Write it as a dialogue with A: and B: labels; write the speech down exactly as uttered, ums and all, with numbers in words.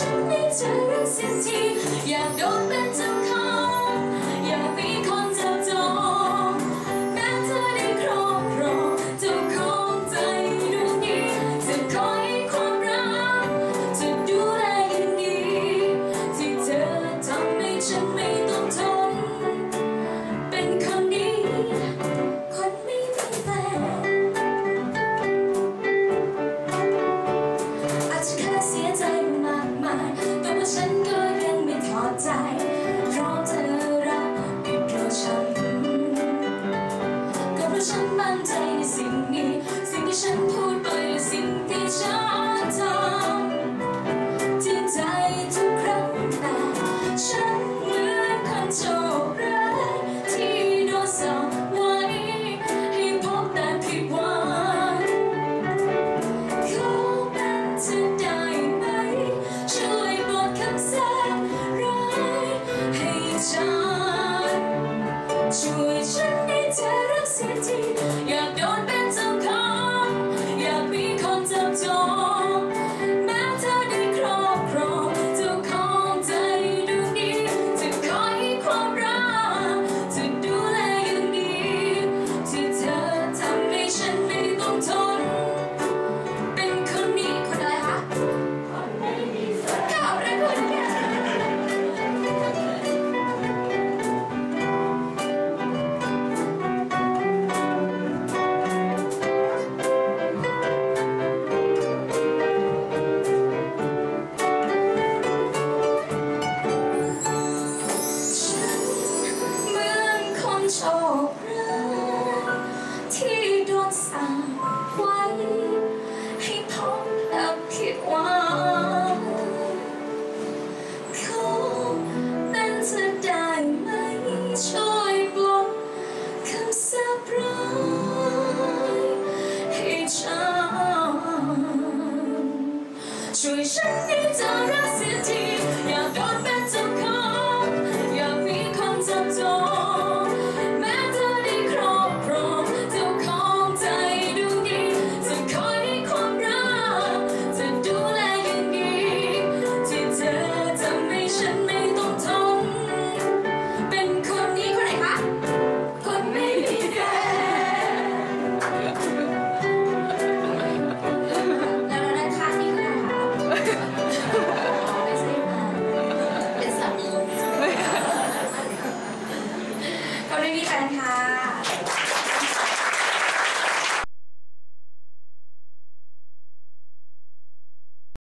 A: ฉันให้เธอรักเสียทีอยากโดนเป็นเจ้าของอยากมีคนจับจองแม้เธอได้ครอบครองเจ้าของใจดวงนี้จะคอยให้ความรักจะดูแลอย่างดีที่เธอทำให้ฉันไม่ต้องทนเป็นคนดีคนไม่มีแฟนอาจจะเคยเสียใจมากมายแต่ว่าฉันก็ยังไม่ถอดใจเพราะเธอรักไม่เพราะฉันก็เพราะฉันมั่นใจในสิ่งนี้สิ่งที่ฉันพูดไปและสิ่งที่ฉันทำที่ใจทุกครั้งแต่ฉันเหมือนคนโชคร้ายที่โดนสอบไว้ให้พบแต่ผิดหวังขอเป็นเธอได้ไหมช่วยบอกคำสาปร้ายให้ฉันช่วยฉันให้เธอรักเสียทีอยากโดนเป็นเจ้าของอยากมีคนจับจองแม้เธอได้ครอบครองเจ้าของใจดวงนี้จะคอยให้ความรักจะดูแลอย่างดีที่เธอทำให้ฉันไม่ต้องทนเป็นคนนี้คนอะไรคะคนไม่มีแฟนข่าวอะไรคนเนี่ยฉันเหมือนคนโชคร้ายที่โดนสั่งไว้ให้พบและผิดหวังขอเป็นเธอได้ไหมช่วยปลดคำสาปร้ายให้ฉันช่วยฉันให้เธอรักเสียที